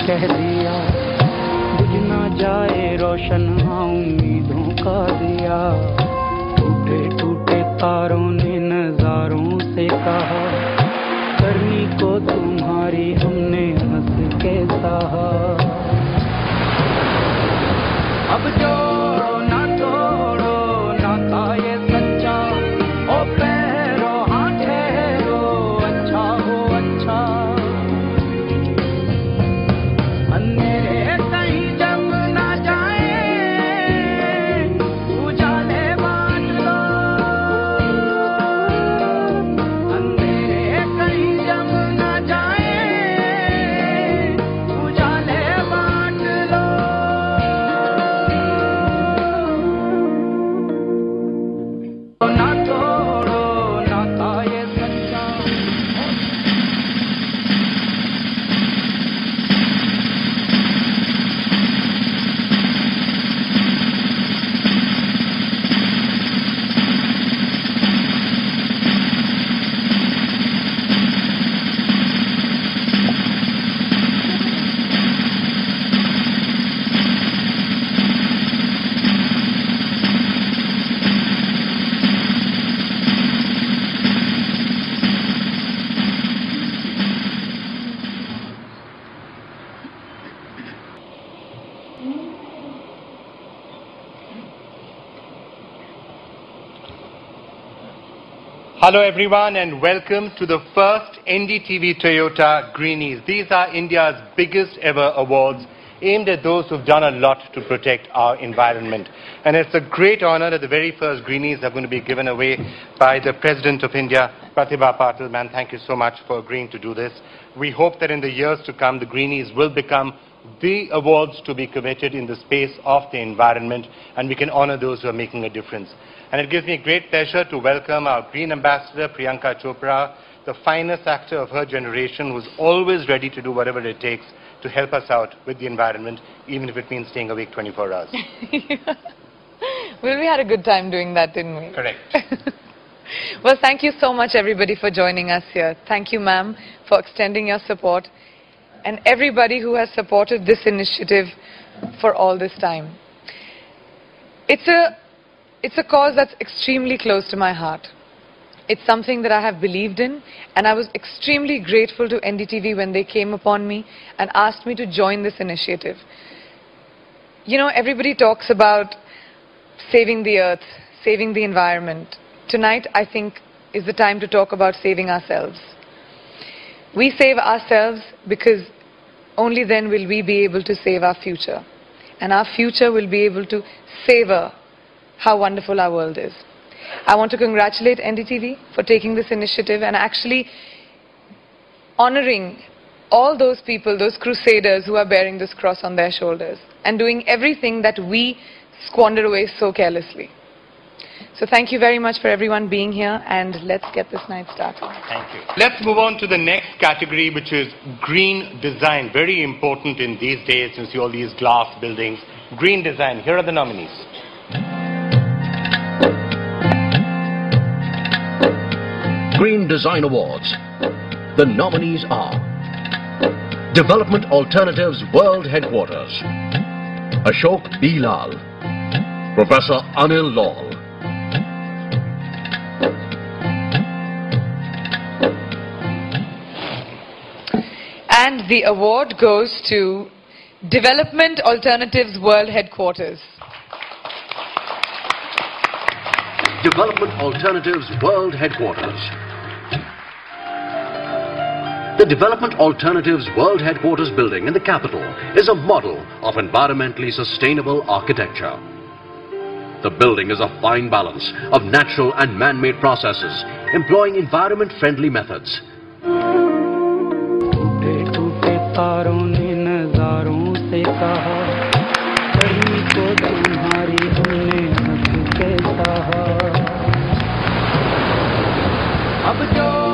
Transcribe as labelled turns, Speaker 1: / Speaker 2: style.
Speaker 1: कह दिया, बुझ ना जाए रोशन हाँ उम्मीदों का दिया। टूटे टूटे तारों ने नजारों से कहा, करनी को तुम्हारी हमने हंस के सहा। अब जोड़ो ना तोड़ो नाता ये सच्चा, ओ पैरो हाँ ठहरो अच्छा हो अच्छा। अंधेरे कहीं जम ना जाए, उजाले बांट लो। अंधेरे कहीं जम ना जाए, उजाले बांट लो। ना तोड़ो नाता ये सच्चा।
Speaker 2: Hello everyone and welcome to the first NDTV-Toyota Greenies. These are India's biggest ever awards aimed at those who've done a lot to protect our environment. And it's a great honor that the very first Greenies are going to be given away by the President of India, Pratibha Patil. Ma'am, thank you so much for agreeing to do this. We hope that in the years to come, the Greenies will become the awards to be committed in the space of the environment, and we can honor those who are making a difference. And it gives me great pleasure to welcome our Green Ambassador, Priyanka Chopra, the finest actor of her generation, who's always ready to do whatever it takes to help us out with the environment, even if it means staying awake 24 hours.
Speaker 3: Well, we had a good time doing that, didn't we?
Speaker 2: Correct.
Speaker 3: Well, thank you so much, everybody, for joining us here. Thank you, ma'am, for extending your support, and everybody who has supported this initiative for all this time. It's a cause that's extremely close to my heart. It's something that I have believed in, and I was extremely grateful to NDTV when they came upon me and asked me to join this initiative. You know, everybody talks about saving the earth, saving the environment. Tonight, I think, is the time to talk about saving ourselves. We save ourselves because only then will we be able to save our future. And our future will be able to savor how wonderful our world is. I want to congratulate NDTV for taking this initiative and actually honoring all those people, those crusaders who are bearing this cross on their shoulders and doing everything that we squander away so carelessly. So thank you very much for everyone being here, and let's get this night started.
Speaker 2: Thank you. Let's move on to the next category, which is green design. Very important in these days. You see all these glass buildings. Green design. Here are the nominees.
Speaker 4: Green Design Awards. The nominees are Development Alternatives World Headquarters, Ashok B. Lal, Professor Anil Lal,
Speaker 3: and the award goes to Development Alternatives World Headquarters.
Speaker 4: Development Alternatives World Headquarters. The Development Alternatives World Headquarters building in the capital is a model of environmentally sustainable architecture. The building is a fine balance of natural and man-made processes employing environment-friendly methods.
Speaker 1: अब जो